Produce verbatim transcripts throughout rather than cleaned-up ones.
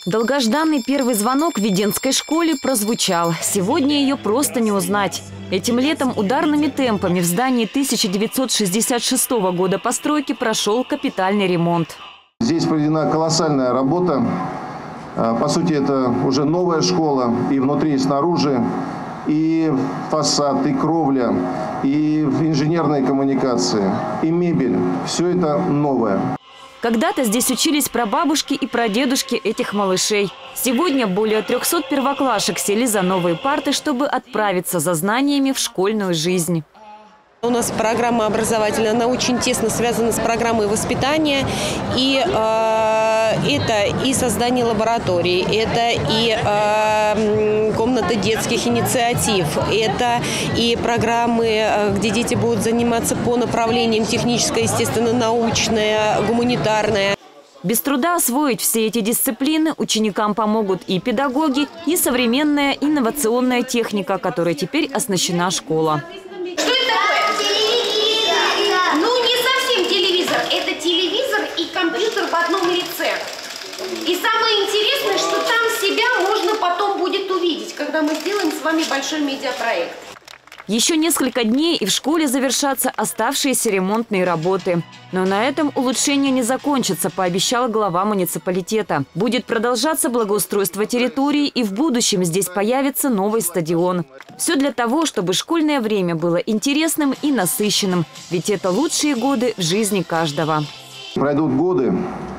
Долгожданный первый звонок в Веденской школе прозвучал. Сегодня ее просто не узнать. Этим летом ударными темпами в здании тысяча девятьсот шестьдесят шестого года постройки прошел капитальный ремонт. Здесь проведена колоссальная работа. По сути, это уже новая школа и внутри, и снаружи. И фасад, и кровля, и инженерные коммуникации, и мебель. Все это новое. Когда-то здесь учились прабабушки и прадедушки этих малышей. Сегодня более трёхсот первоклашек сели за новые парты, чтобы отправиться за знаниями в школьную жизнь. У нас программа образовательная, она очень тесно связана с программой воспитания. И э, это и создание лабораторий, это и э, комната детских инициатив, это и программы, где дети будут заниматься по направлениям техническое, естественно-научное, гуманитарное. Без труда освоить все эти дисциплины ученикам помогут и педагоги, и современная инновационная техника, которой теперь оснащена школа. Что это такое? Телевизор. Ну, не совсем телевизор. Это телевизор и компьютер в одном лице. И самое интересное, что там себя можно потом будет увидеть, когда мы сделаем с вами большой медиапроект. Еще несколько дней и в школе завершатся оставшиеся ремонтные работы. Но на этом улучшение не закончится, пообещала глава муниципалитета. Будет продолжаться благоустройство территории, и в будущем здесь появится новый стадион. Все для того, чтобы школьное время было интересным и насыщенным. Ведь это лучшие годы в жизни каждого. Пройдут годы,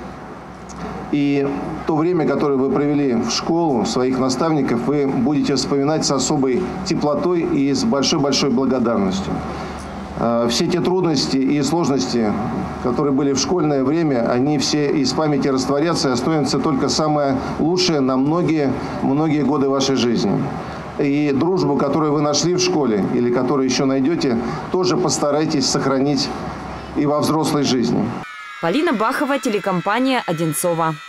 и то время, которое вы провели в школу, своих наставников, вы будете вспоминать с особой теплотой и с большой-большой благодарностью. Все те трудности и сложности, которые были в школьное время, они все из памяти растворятся, и останется только самое лучшее на многие-многие годы вашей жизни. И дружбу, которую вы нашли в школе или которую еще найдете, тоже постарайтесь сохранить и во взрослой жизни. Полина Бахова, телекомпания «Одинцово».